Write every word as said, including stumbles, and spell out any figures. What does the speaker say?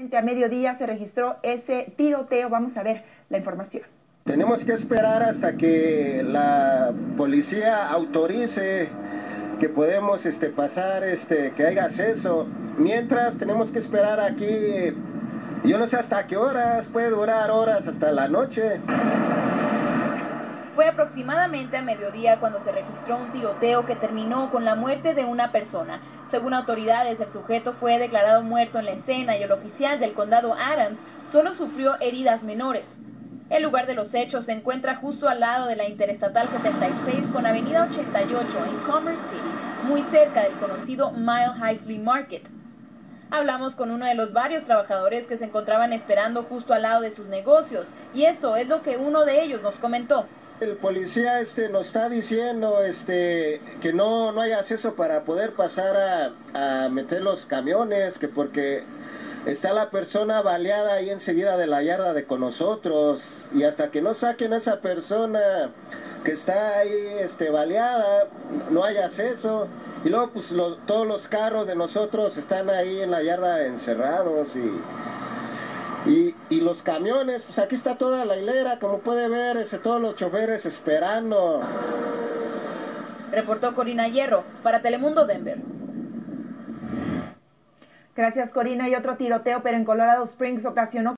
A mediodía se registró ese tiroteo. Vamos a ver la información. Tenemos que esperar hasta que la policía autorice que podemos este, pasar, este, que haya acceso. Mientras tenemos que esperar aquí, yo no sé hasta qué horas, puede durar horas hasta la noche. Fue aproximadamente a mediodía cuando se registró un tiroteo que terminó con la muerte de una persona. Según autoridades, el sujeto fue declarado muerto en la escena y el oficial del condado Adams solo sufrió heridas menores. El lugar de los hechos se encuentra justo al lado de la Interestatal setenta y seis con Avenida ochenta y ocho en Commerce City, muy cerca del conocido Mile High Flea Market. Hablamos con uno de los varios trabajadores que se encontraban esperando justo al lado de sus negocios, y esto es lo que uno de ellos nos comentó. El policía este, nos está diciendo este, que no, no hay acceso para poder pasar a, a meter los camiones, que porque está la persona baleada ahí enseguida de la yarda de con nosotros, y hasta que no saquen a esa persona que está ahí este, baleada, no hay acceso. Y luego pues lo, todos los carros de nosotros están ahí en la yarda encerrados y... Y, y los camiones, pues aquí está toda la hilera, como puede ver, este, todos los choferes esperando. Reportó Corina Hierro para Telemundo Denver. Gracias, Corina. Y otro tiroteo, pero en Colorado Springs ocasionó